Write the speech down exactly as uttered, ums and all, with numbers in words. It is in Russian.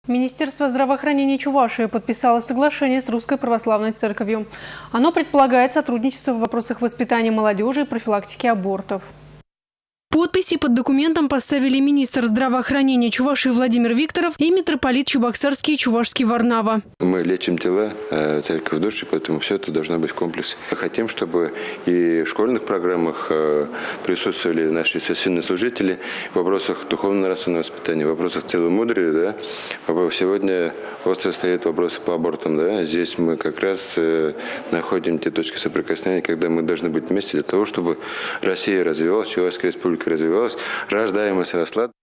Министерство здравоохранения Чувашии подписало соглашение с Русской Православной Церковью. Оно предполагает сотрудничество в вопросах воспитания молодежи и профилактики абортов. Подписи под документом поставили министр здравоохранения Чувашии Владимир Викторов и митрополит Чебоксарский и Чувашский Варнава. Мы лечим тела, церковь души, поэтому все это должно быть в комплексе. Мы хотим, чтобы и в школьных программах присутствовали наши священнослужители в вопросах духовно-нравственного воспитания, в вопросах целомудрия. Да? Сегодня остро стоят вопросы по абортам. Да? Здесь мы как раз находим те точки соприкосновения, когда мы должны быть вместе для того, чтобы Россия развивалась, Чувашская республика развивалась, рождаемость росла.